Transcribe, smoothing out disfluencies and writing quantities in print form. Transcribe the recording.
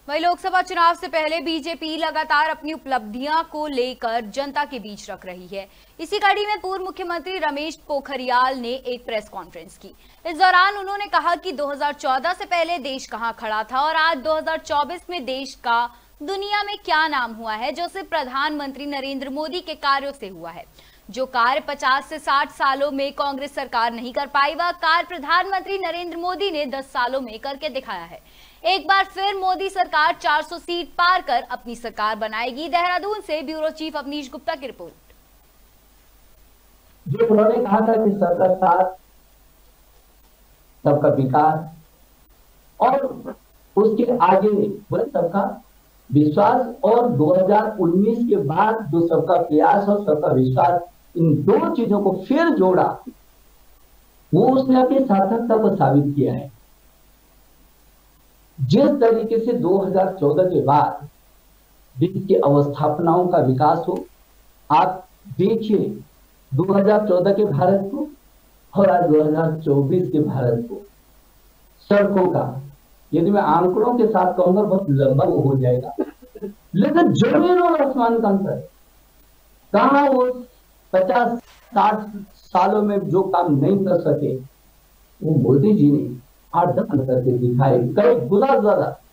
वहीं लोकसभा चुनाव से पहले बीजेपी लगातार अपनी उपलब्धियां को लेकर जनता के बीच रख रही है। इसी कड़ी में पूर्व मुख्यमंत्री रमेश पोखरियाल ने एक प्रेस कॉन्फ्रेंस की। इस दौरान उन्होंने कहा कि 2014 से पहले देश कहां खड़ा था और आज 2024 में देश का दुनिया में क्या नाम हुआ है, जो सिर्फ प्रधानमंत्री नरेंद्र मोदी के कार्यों से हुआ है। जो कार्य 50 से 60 सालों में कांग्रेस सरकार नहीं कर पाई, वह कार्य प्रधानमंत्री नरेंद्र मोदी ने 10 सालों में करके दिखाया है। एक बार फिर मोदी सरकार 400 सीट पार कर अपनी सरकार बनाएगी। देहरादून से ब्यूरो चीफ अवनीश गुप्ता की रिपोर्ट। जो उन्होंने कहा था कि सबका साथ, सबका विकास और उसके आगे बोले सबका विश्वास, और 2019 के बाद जो सबका प्रयास और सबका विश्वास, इन दो चीजों को फिर जोड़ा, वो उसने अपनी सार्थकता को साबित किया है। जिस तरीके से 2014 के बाद देश की अवस्थापनाओं का विकास हो, आप देखिए 2014 के भारत को और आज 2024 के भारत को, सड़कों का यदि मैं आंकड़ों के साथ कहूंगा बहुत लंबा हो जाएगा, लेकिन जमीन और आसमान का अंतर। कहां वो 50-60 सालों में जो काम नहीं कर सके, वो मोदी जी ने 8-10 करके दिखाए, कई गुना ज्यादा।